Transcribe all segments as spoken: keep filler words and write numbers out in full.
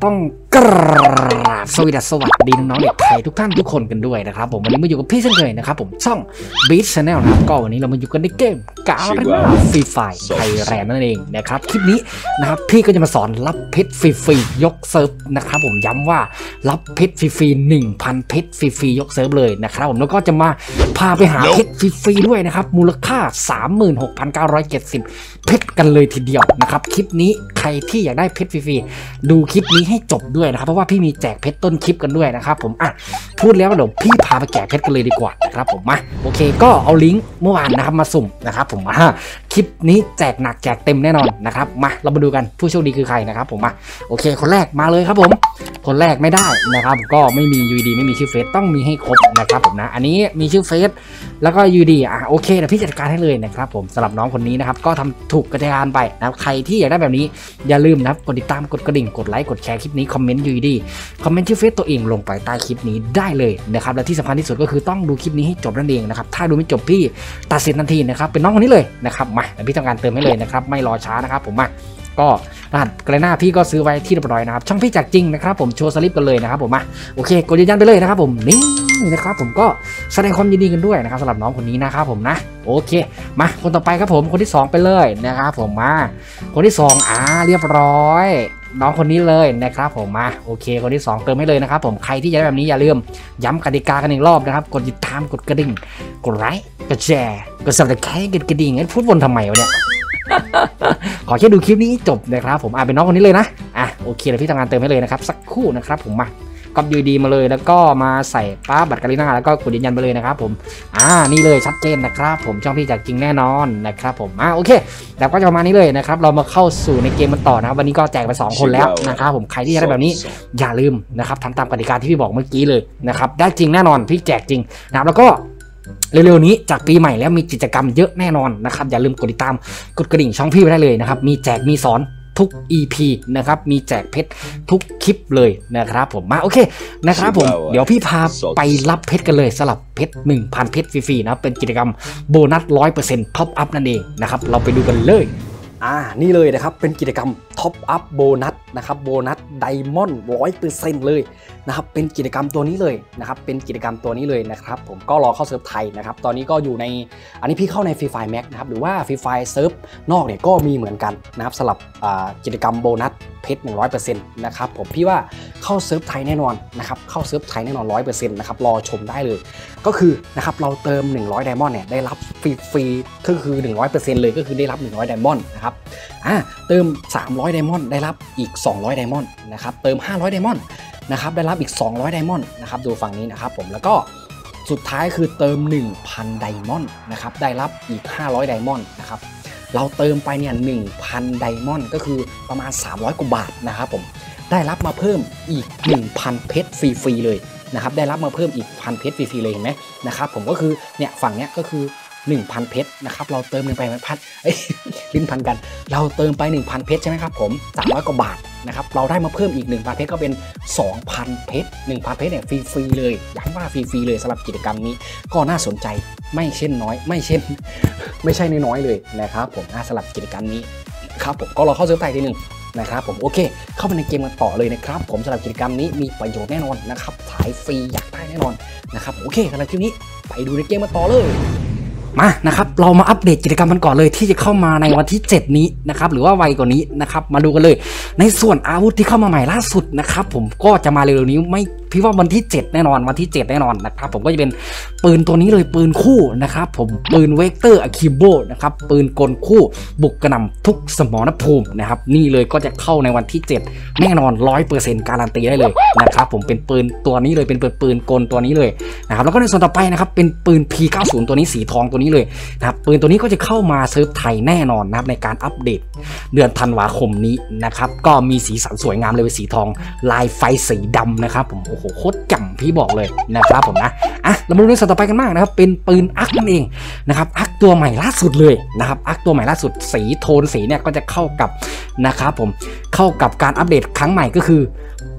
ต้องกราบสวัสดีสวัสดีน้องๆเด็กไทยทุกท่านทุกคนกันด้วยนะครับผมวันนี้มาอยู่กับพี่เช่นเคยนะครับผมช่อง Beat Channel นะครับก็วันนี้เรามาอยู่กันในเกมกาเรน่าฟรีไฟไทยแลนด์นั่นเองนะครับคลิปนี้นะครับพี่ก็จะมาสอนรับเพชรฟรีๆยกเซิร์ฟนะครับผมย้ำว่ารับเพชรฟรีๆ หนึ่งพัน เพชรฟรีๆยกเซิร์ฟเลยนะครับผมแล้วก็จะมาพาไปหาเพชรฟรีๆด้วยนะครับมูลค่า สามหมื่นหกพันเก้าร้อยเจ็ดสิบ เพชรกันเลยทีเดียวนะครับคลิปนี้ใครที่อยากได้เพชรฟรีๆดูคลิปนี้ให้จบด้วยนะครับเพราะว่าพี่มีแจกเพชรต้นคลิปกันด้วยนะครับผมอ่ะพูดแล้วเดี๋ยวพี่พาไปแจกเพชรกันเลยดีกว่านะครับผมมาโอเคก็เอาลิงก์เมื่อวานนะครับมาสุ่มนะครับผมอ่ะคลิปนี้แจกหนักแจกเต็มแน่นอนนะครับมาเรามาดูกันผู้โชคดีคือใครนะครับผมมาโอเคคนแรกมาเลยครับผมคนแรกไม่ได้นะครับก็ไม่มี ยู ดี ไม่มีชื่อเฟซต้องมีให้ครบนะครับผมนะอันนี้มีชื่อเฟซแล้วก็ ยู ดี อ่ะโอเคเดี๋ยวพี่จัดการให้เลยนะครับผมสำหรับน้องคนนี้นะครับก็ทำถูกกระจายไปนะใครที่อยากได้แบบนี้อย่าลืมนะครับกดติดตามกดกระดิ่งกดไลค์กดแชร์คลิปนี้คอมเมนต์ ยู ดี คอมเมนต์ชื่อเฟซตัวเองลงไปใต้คลิปนี้ได้เลยนะครับและที่สำคัญที่สุดก็คือต้องดูคลิปนี้ให้จบนั่นเองนะครับถ้าดูไม่จบพี่ตัดสินทันทีนะครับเป็นน้องคนนี้เลยนะครับมาเดี๋ยวพี่ทำการเติมให้เลยนะครับไม่รอช้านะครับผมมาก็รหัสกระหน้าพี่ก็ซื้อไว้ที่เรียบร้อยนะครับช่องพี่แจกจริงนะครับผมโชว์สลิปกันเลยนะครับผมมาโอเคกดยืนยันไปเลยนะครับผมนี่นะครับผมก็แสดงความยินดีกันด้วยนะครับสำหรับน้องคนนี้นะครับผมนะโอเคมาคนต่อไปครับผมคนที่สองไปเลยนะครับผมมาคนที่สองอ่าเรียบร้อยน้องคนนี้เลยนะครับผมมาโอเคคนที่สองเติมให้เลยนะครับผมใครที่อยากได้แบบนี้อย่าลืมย้ำกติกากันอีกรอบนะครับกดติดตามกดกระดิ่งกดไลค์กดแชร์กดซับสไครป์กดกระดิ่งงั้นพูดวนทำไมวะเนี่ยขอแค่ดูคลิปนี้จบนะครับผมอ่าเป็นน้องคนนี้เลยนะอ่ะโอเคเดี๋ยวพี่ทำงานเติมให้เลยนะครับสักครู่นะครับผมมาก๊อปยูดีมาเลยแล้วก็มาใส่ป้าบัตรกาลิน่าแล้วก็กดยืนยันไปเลยนะครับผมอ่านี่เลยชัดเจนนะครับผมช่องพี่แจกจริงแน่นอนนะครับผมอ่าโอเคแล้วก็จะประมาณนี้เลยนะครับเรามาเข้าสู่ในเกมกันต่อนะครับวันนี้ก็แจกไปสองคนแล้วนะครับผมใครที่อยากได้แบบนี้อย่าลืมนะครับทำตามกติกาที่พี่บอกเมื่อกี้เลยนะครับได้จริงแน่นอนพี่แจกจริงนะครับแล้วก็เร็วๆนี้จากปีใหม่แล้วมีกิจกรรมเยอะแน่นอนนะครับอย่าลืมกดติดตามกดกระดิ่งช่องพี่ไว้ได้เลยนะครับมีแจกมีสอนทุก อี พี นะครับมีแจกเพชรทุกคลิปเลยนะครับผมมาโอเคนะครับผมเดี๋ยวพี่พาไปรับเพชรกันเลยสำหรับเพชร หนึ่งพัน เพชรฟรีๆนะเป็นกิจกรรมโบนัส หนึ่งร้อยเปอร์เซ็นต์ ท็อปอัพนั่นเองนะครับเราไปดูกันเลยอ่านี่เลยนะครับเป็นกิจกรรมท็อปอัพโบนัสนะครับโบนัสไดมอนด์ หนึ่งร้อยเปอร์เซ็นต์ เลยนะครับเป็นกิจกรรมตัวนี้เลยนะครับเป็นกิจกรรมตัวนี้เลยนะครับผมก็รอเข้าเซิร์ฟไทยนะครับตอนนี้ก็อยู่ในอันนี้พี่เข้าในฟรีไฟแม็กนะครับหรือว่าฟรีไฟเซิร์ฟนอกเนี่ยก็มีเหมือนกันนะครับสำหรับกิจกรรมโบนัสเพชร หนึ่งร้อยเปอร์เซ็นต์ นะครับผมพี่ว่าเข้าเซิร์ฟไทยแน่นอนนะครับเข้าเซิร์ฟไทยแน่นอน หนึ่งร้อยเปอร์เซ็นต์ นะครับรอชมได้เลยก็คือนะครับเราเติมหนึ่งร้อยไดมอนด์เนี่ยได้รับฟรีๆก็คือ หนึ่งร้อยเปอร์เซ็นต์ เลยก็คือได้รับหนึ่งร้อยไดมอนด์นะครับอ่าเติมสามร้อยไดมอนด์ได้รับอีกสองร้อยไดมอนด์นะครับเติมห้าร้อยไดมอนด์นะครับได้รับอีกสองร้อยไดมอนด์นะครับดูฝั่งนี้นะครับผมแล้วก็สุดท้ายคือเติม หนึ่งพัน ไดมอนด์นะครับได้รับอีกห้าร้อยไดมอนด์นะครับเราเติมไปเนี่ย หนึ่งพัน ไดมอนด์ก็คือประมาณสามร้อยกว่าบาทนะครับผมได้รับมาเพิ่มอีก หนึ่งพัน เพชรฟรีๆเลยนะครับได้รับมาเพิ่มอีก หนึ่งพัน เพชรฟรีๆเลยเห็นไหมนะครับผมก็คือเนี่ยฝั่งเนี้ยก็คือหนึ่งพัน เพชรนะครับเราเติมไปพันเอ้ยลิ้นพันกันเราเติมไป หนึ่งพัน เพชรใช่ไหมครับผมสามร้อยกว่าบาทนะครับเราได้มาเพิ่มอีก หนึ่งพัน เพชรก็เป็น สองพัน เพชร หนึ่งพัน เพชรเนี่ยฟรีๆเลยย้ำว่าฟรีๆเลยสำหรับกิจกรรมนี้ก็น่าสนใจไม่เช่นน้อยไม่เช่นไม่ใช่น้อยๆเลยนะครับผมสำหรับกิจกรรมนี้ครับผมก็เราเข้าเซิร์ฟไทยทีหนึ่งนะครับผมโอเคเข้าไปในเกมกันต่อเลยนะครับผมสำหรับกิจกรรมนี้มีประโยชน์แน่นอนนะครับสายฟรีอยากได้แน่นอนนะครับโอเคสำหรับคลิปนี้ไปดูในเกมกันต่อเลยมานะครับเรามาอัปเดตกิจกรรมมันก่อนเลยที่จะเข้ามาในวันที่เจ็ดนี้นะครับหรือว่าไวกว่านี้นะครับมาดูกันเลยในส่วนอาวุธที่เข้ามาใหม่ล่าสุดนะครับผมก็จะมาเร็วๆนี้ไม่พี่ว่าวันที่เจ็ดแน่นอนวันที่เจ็ดแน่นอนนะครับผมก็จะเป็นปืนตัวนี้เลยปืนคู่นะครับผมปืนเวกเตอร์อะคิโบนะครับปืนกลคู่บุกกระหน่ำทุกสมรภูมินะครับนี่เลยก็จะเข้าในวันที่เจ็ดแน่นอน หนึ่งร้อยเปอร์เซ็นต์ การันตีได้เลยนะครับผมเป็นปืนตัวนี้เลยเป็นปืนปืนกลตัวนี้เลยนะครับแล้วก็ในส่วนต่อไปนะครับเป็นปืน พี เก้าสิบ ตัวนี้สีทองตัวนี้เลยนะครับปืนตัวนี้ก็จะเข้ามาเซิร์ฟไทยแน่นอนนะครับในการอัปเดตเดือนธันวาคมนี้นะครับก็มีสีสันสวยงามเลยเป็นสีทองลายไฟสีดำนะครับผมโอ้โหโคตรจังพี่บอกเลยนะครับผมนะอ่ะเรามาดูในส่วนต่อไปกันมากนะครับเป็นปืนอักนั่นเองนะครับอักตัวใหม่ล่าสุดเลยนะครับอักตัวใหม่ล่าสุดสีโทนสีเนี่ยก็จะเข้ากับนะครับผมเข้ากับการอัปเดตครั้งใหม่ก็คือ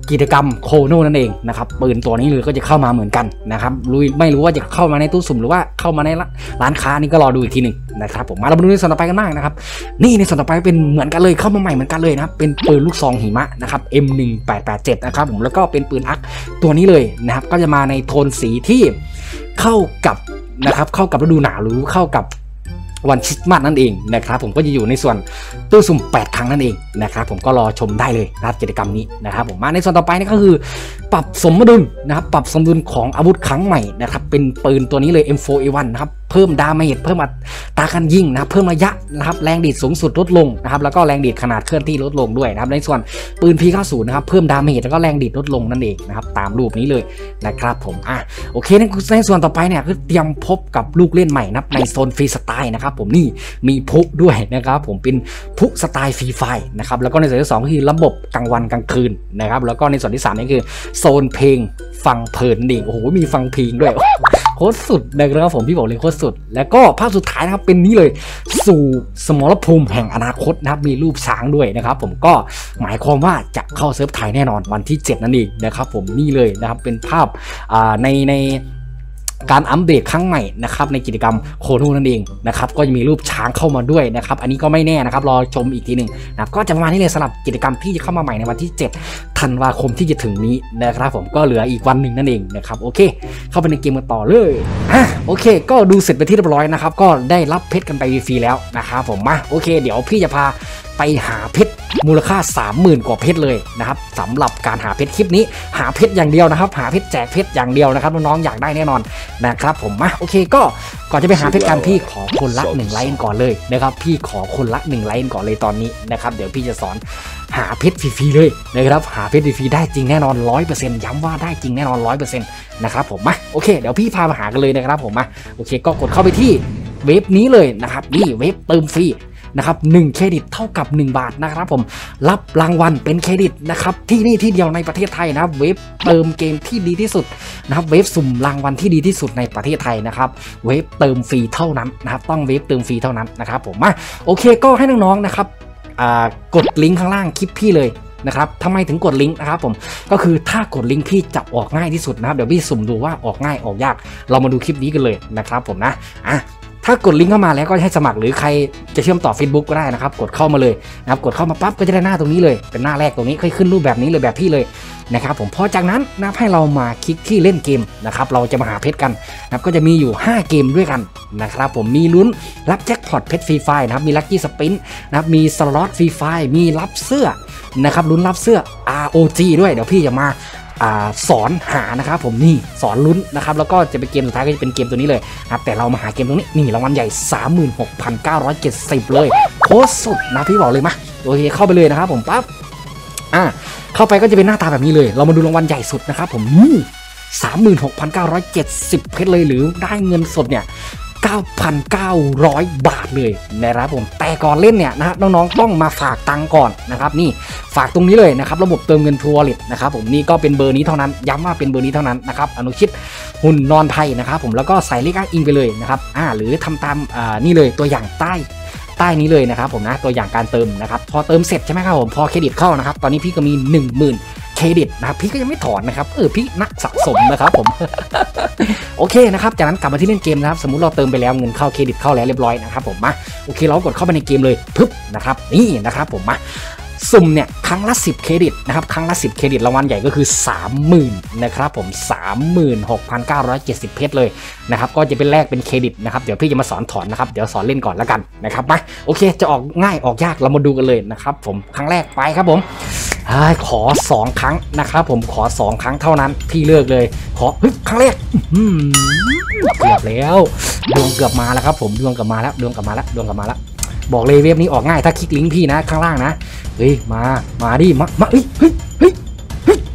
กิจกรรมโคโนนั่นเองนะครับปืนตัวนี้เลยก็จะเข้ามาเหมือนกันนะครับรู้ไม่รู้ว่าจะเข้ามาในตู้สุ่มหรือว่าเข้ามาในร้านค้านี่ก็รอดูอีกทีหนึ่งนะครับผมมาเรามาดูในส่วนต่อไปกันบ้างนะครับนี่ในส่วนต่อไปเป็นเหมือนกันเลยเข้ามาใหม่เหมือนกันเลยนะครับเป็นปืนลูกซองหิมะนะครับ เอ็ม หนึ่งแปดแปดเจ็ด นะครับผมแล้วก็เป็นปืนอักตัวนี้เลยนะครับก็จะมาในโทนสีที่เข้ากับนะครับเข้ากับฤดูหนาวหรือเข้ากับวันคริสต์มาสนั่นเองนะครับผมก็จะอยู่ในส่วนตู้สุ่มแปดครั้งนั่นเองนะครับผมก็รอชมได้เลยนะครับกิจกรรมนี้นะครับผมมาในส่วนต่อไปนี่ก็คือปรับสมดุลนะครับปรับสมดุลของอาวุธครั้งใหม่นะครับเป็นปืนตัวนี้เลย เอ็ม โฟร์ เอ วัน นะครับเพิ่มดาเมจเพิ่มอัตราการยิงนะครับเพิ่มระยะนะครับแรงดีดสูงสุดลดลงนะครับแล้วก็แรงดีดขนาดเคลื่อนที่ลดลงด้วยนะครับในส่วนปืน พี เก้าสิบ นะครับเพิ่มดาเมจแล้วก็แรงดีดลดลงนั่นเองนะครับตามรูปนี้เลยนะครับผมอ่ะโอเคในส่วนต่อไปเนี่ยคือเตรียมพบกับลูกเล่นใหม่นะในโซนฟรีสไตล์นะครับผมนี่มีพุด้วยนะครับผมเป็นพุสไตล์ฟรีไฟนะครับแล้วก็ในส่วนที่สองก็คือระบบกลางวันกลางคืนนะครับแล้วก็ในส่วนที่สามนี่คือโซนเพลงฟังเพลินดิโอ้โหมีฟังเพลงด้วยโคตรสุดนะครับผมพี่บอกเลยโคตรสุดแล้วก็ภาพสุดท้ายนะครับเป็นนี้เลยสู่สมรภูมิแห่งอนาคตนะครับมีรูปช้างด้วยนะครับผมก็หมายความว่าจะเข้าเซิร์ฟไทยแน่นอนวันที่เจ็ดนั่นเองนะครับผมนี่เลยนะครับเป็นภาพในในการอัปเดตครั้งใหม่นะครับในกิจกรรมโคโนนั่นเองนะครับก็จะมีรูปช้างเข้ามาด้วยนะครับอันนี้ก็ไม่แน่นะครับรอชมอีกทีหนึ่งนะครับก็จะประมาณนี้เลยสำหรับกิจกรรมที่จะเข้ามาใหม่ในวันที่เจ็ดธันวาคมที่จะถึงนี้นะครับผมก็เหลืออีกวันหนึ่งนั่นเองนะครับโอเคเข้าไปในเกมกันต่อเลยอ่ะโอเคก็ดูเสร็จไปที่เรียบร้อยนะครับก็ได้รับเพชรกันไปฟรีๆแล้วนะครับผมมาโอเคเดี๋ยวพี่จะพาไปหาเพชรมูลค่า สามหมื่น กว่าเพชรเลยนะครับสำหรับการหาเพชรคลิปนี้หาเพชรอย่างเดียวนะครับหาเพชรแจกเพชรอย่างเดียวนะครับน้องๆอยากได้แน่นอนนะครับผมมาโอเคก็ก่อนจะไปหาเพชรกันพี่ขอคนละหนึ่งไลค์ก่อนเลยนะครับพี่ขอคนละหนึ่งไลค์ก่อนเลยตอนนี้นะครับเดี๋ยวพี่จะสอนหาเพชรฟรีๆเลยนะครับหาเพชรฟรีๆได้จริงแน่นอน ร้อยเปอร์เซ็นต์ ย้ำว่าได้จริงแน่นอน ร้อยเปอร์เซ็นต์ นะครับผมมาโอเคเดี๋ยวพี่พามาหากันเลยนะครับผมมาโอเคก็กดเข้าไปที่เว็บนี้เลยนะครับนี่เว็บเติมฟรีนะครับหนึ่งเครดิตเท่ากับหนึ่งบาทนะครับผมรับรางวัลเป็นเครดิตนะครับที่นี่ที่เดียวในประเทศไทยนะครับเว็บเติมเกมที่ดีที่สุดนะครับเว็บสุ่มรางวัลที่ดีที่สุดในประเทศไทยนะครับเว็บเติมฟรีเท่านั้นนะครับต้องเว็บเติมฟรีเท่านั้นนะครับผมมาโอเคก็ให้น้องๆนะครับกดลิงก์ข้างล่างคลิปพี่เลยนะครับทำไมถึงกดลิงก์นะครับผมก็คือถ้ากดลิงก์พี่จะออกง่ายที่สุดนะครับเดี๋ยวพี่สุ่มดูว่าออกง่ายออกยากเรามาดูคลิปนี้กันเลยนะครับผมนะอ่ะถ้ากดลิงก์เข้ามาแล้วก็ให้สมัครหรือใครจะเชื่อมต่อ Facebook ก็ได้นะครับกดเข้ามาเลยนะครับกดเข้ามาปั๊บก็จะได้หน้าตรงนี้เลยเป็นหน้าแรกตรงนี้ค่อยขึ้นรูปแบบนี้เลยแบบพี่เลยนะครับผมพอจากนั้นนะให้เรามาคลิกที่เล่นเกมนะครับเราจะมาหาเพชรกันนะครับก็จะมีอยู่ห้าเกมด้วยกันนะครับผมมีลุ้นรับแจ็คพอตเพชรฟรีไฟนะครับมีลัคกี้สปินนะครับมีสล็อตฟรีไฟมีรับเสื้อนะครับลุ้นรับเสื้อ อาร์ โอ จี ด้วยเดี๋ยวพี่จะมาสอนหานะครับผมนี่สอนลุ้นนะครับแล้วก็จะเป็นเกมสุดท้ายก็จะเป็นเกมตัวนี้เลยครับแต่เรามาหาเกมตรงนี้นี่รางวัลใหญ่ สามหมื่นหกพันเก้าร้อยเจ็ดสิบ เลยโคตรสุดนะพี่บอกเลยมาโอเคเข้าไปเลยนะครับผมปั๊บอ่าเข้าไปก็จะเป็นหน้าตาแบบนี้เลยเรามาดูรางวัลใหญ่สุดนะครับผมนี่ สามหมื่นหกพันเก้าร้อยเจ็ดสิบ เพชรเลยหรือได้เงินสดเนี่ย เก้าพันเก้าร้อย บาทเลยนะครับผมแต่ก่อนเล่นเนี่ยนะน้องๆต้องมาฝากตังก่อนนะครับนี่ฝากตรงนี้เลยนะครับระบบเติมเงินทัวร์ลิตนะครับผมนี่ก็เป็นเบอร์นี้เท่านั้นย้ำว่าเป็นเบอร์นี้เท่านั้นนะครับอนุชิตหุ่นนอนไทยนะครับผมแล้วก็ใส่เลขอ้างอิงไปเลยนะครับอ่าหรือทำตามอ่านี่เลยตัวอย่างใต้ใต้นี้เลยนะครับผมนะตัวอย่างการเติมนะครับพอเติมเสร็จใช่ไหมครับผมพอเครดิตเข้านะครับตอนนี้พี่ก็มี หนึ่งหมื่น เครดิตนะครับพี่ก็ยังไม่ถอนนะครับเออพี่นักสะสมนะครับผม โอเคนะครับจากนั้นกลับมาที่เล่นเกมนะครับสมมุติเราเติมไปแล้วเงินเข้าเครดิตเข้าแล้วเรียบร้อยนะครับผมมาโอเคเรากดเข้าไปในเกมเลยปึ๊บนะครับนี่นะครับผมมาสุ่มเนี่ยครั้งละสิบเครดิตนะครับครั้งละสิบเครดิตรางวัลใหญ่ก็คือ สามหมื่น นะครับผม สามหมื่นหกพันเก้าร้อยเจ็ดสิบ เพชรเลยนะครับก็จะเป็นแลกเป็นเครดิตนะครับเดี๋ยวพี่จะมาสอนถอนนะครับเดี๋ยวสอนเล่นก่อนแล้วกันนะครับมาโอเคจะออกง่ายออกยากเรามาดูกันเลยนะครับผมครั้งแรกไปครับผมขอสองครั้งนะครับผมขอสองครั้งเท่านั้นพี่เลือกเลยขอครั้งแรกเกือบแล้วดวงเกือบมาแล้วครับผมดวงกลับมาแล้วดวงกลับมาแล้วดวงกลับมาแล้วบอกเลยเว็บนี้ออกง่ายถ้าคลิกลิงก์พี่นะข้างล่างนะเฮ้ยมามาดิมามาเฮ้ยเฮ้ยเฮ้ยเฮ้ย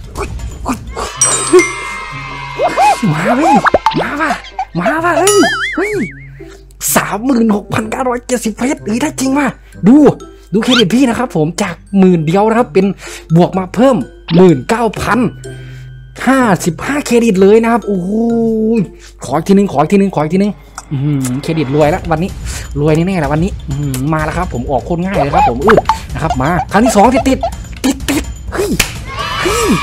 มาเว้ยมาว่ะมาว่ะเฮ้ยเฮ้ยสามหมื่นหกพันเก้าร้อยเจ็ดสิบเพชรเฮ้ยได้จริงว่ะดูดูเครดิตพี่นะครับผมจากหมื่นเดียวนะครับเป็นบวกมาเพิ่มหมื่นเก้าพันห้าสิบห้าเครดิตเลยนะครับโอ้ยขออีกทีนึงขออีกทีนึงขออีกทีนึงเครดิตรวยแล้ววันนี้รวยแน่ๆแล้ววันนี้มาแล้วครับผมออกโคตรง่ายเลยครับผมอื้อนะครับมาครั้งที่สองติดติดติดติดเฮ้ยเฮ้ย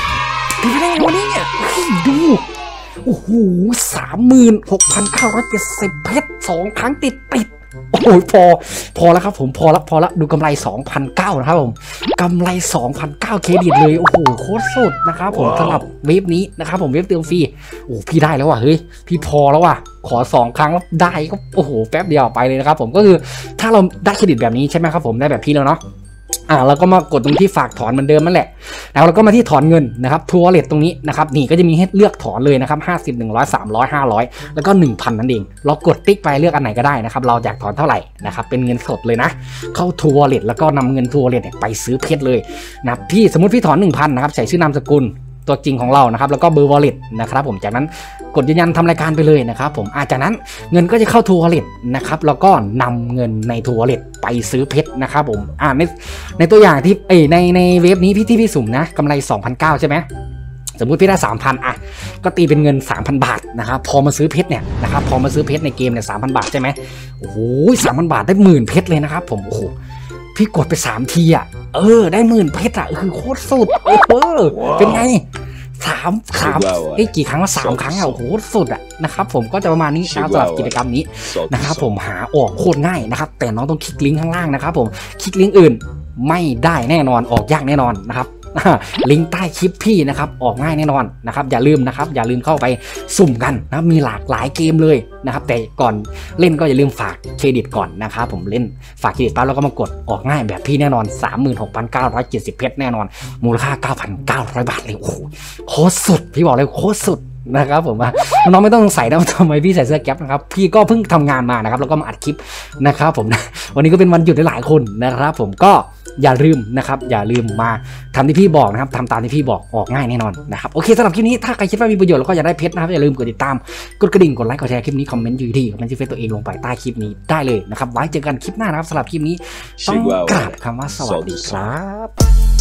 โอ้โหสามหมื่นหกพันเก้าร้อยเจ็ดสิบเพชรสองครั้งติดติดโอ้โหพอพอแล้วครับผมพอละพอละดูกำไร สองพันเก้าร้อย นะครับผมกำไร สองพันเก้าร้อย เครดิตเลยโอ้โหโคตรสุดนะครับผมสำหรับเว็บนี้นะครับผมเว็บเติมฟรีโอ้พี่ได้แล้วว่ะเฮ้ยพี่พอแล้วว่ะขอสองครั้งแล้วได้ก็โอ้โหแป๊บเดียวไปเลยนะครับผมก็คือถ้าเราได้เครดิตแบบนี้ใช่ไหมครับผมได้แบบพี่แล้วเนาะอ่าเราก็มากดตรงที่ฝากถอนเหมือนเดิมนั่นแหละแล้วเราก็มาที่ถอนเงินนะครับทัวร์เลทตรงนี้นะครับนี่ก็จะมีให้เลือกถอนเลยนะครับห้าสิบ หนึ่งร้อย สามร้อย ห้าร้อยแล้วก็ หนึ่งพัน นั่นเองเรากดติ๊กไปเลือกอันไหนก็ได้นะครับเราอยากถอนเท่าไหร่นะครับเป็นเงินสดเลยนะเข้าทัวร์เลทแล้วก็นำเงินทัวร์เลทไปซื้อเพชรเลยนะพี่สมมติพี่ถอน หนึ่งพัน นะครับใส่ชื่อนามสกุลตัวจริงของเรานะครับแล้วก็เบอร์ wallet นะครับผมจากนั้นกดยืนยันทำรายการไปเลยนะครับผมอาจากนั้นเงินก็จะเข้าทัวร์ wallet นะครับแล้วก็นำเงินในทัวร์ wallet ไปซื้อเพชรนะครับผมอ่าในในตัวอย่างที่เอ้ในในเว็บนี้พี่ที่พี่สุ่มนะกำไร สองพันเก้าร้อย ใช่ไหมสมมุติพี่ได้ สามพัน อ่ะก็ตีเป็นเงิน สามพัน บาทนะครับพอมาซื้อเพชรเนี่ยนะครับพอมาซื้อเพชรในเกมเนี่ย สามพัน บาทใช่ไหมโอ้โห สามพัน บาทได้หมื่นเพชรเลยนะครับผมโอ้โหพี่กดไปสามทีอ่ะเออได้หมื่นเพชรอ่ะคือโคตรสุดเออเป็นไงสามสามไอ้กี่ครั้งว่าสามครั้งอ่ะโอ้โหสุดอ่ะนะครับผมก็จะประมาณนี้นะสำหรับกิจกรรมนี้นะครับผมหาออกโคตรง่ายนะครับแต่น้องต้องคลิกลิงก์ข้างล่างนะครับผมคลิกลิงก์อื่นไม่ได้แน่นอนออกยากแน่นอนนะครับลิงก์ใต้คลิปพี่นะครับออกง่ายแน่นอนนะครับอย่าลืมนะครับอย่าลืมเข้าไปสุ่มกันนะมีหลากหลายเกมเลยนะครับแต่ก่อนเล่นก็อย่าลืมฝากเครดิตก่อนนะครับผมเล่นฝากเครดิตปั๊บแล้วก็มากดออกง่ายแบบพี่แน่นอน สามหมื่นหกพันเก้าร้อยเจ็ดสิบ เพชรแน่นอนมูลค่า เก้าพันเก้าร้อย บาทเลยโอ้โหโคตรสุดพี่บอกเลยโคตรสุดนะครับผมว่าน้องไม่ต้องสงสัยนะทำไมพี่ใส่เสื้อแก๊ปนะครับพี่ก็เพิ่งทำงานมานะครับแล้วก็มาอัดคลิปนะครับผมวันนี้ก็เป็นวันหยุดหลายคนนะครับผมก็อย่าลืมนะครับอย่าลืมมาทำที่พี่บอกนะครับทำตามที่พี่บอกออกง่ายแน่นอนนะครับโอเคสำหรับคลิปนี้ถ้าใครคิดว่ามีประโยชน์แล้วก็อยากได้เพชรนะครับอย่าลืมกดติดตามกดกระดิ่งกดไลค์กดแชร์คลิปนี้คอมเมนต์อยู่ที่คอมเมนต์ที่เฟซตัวเองลงไปใต้คลิปนี้ได้เลยนะครับไว้เจอกันคลิปหน้านะครับสำหรับคลิปนี้ต้องกราบคำว่าสวัสดีครับ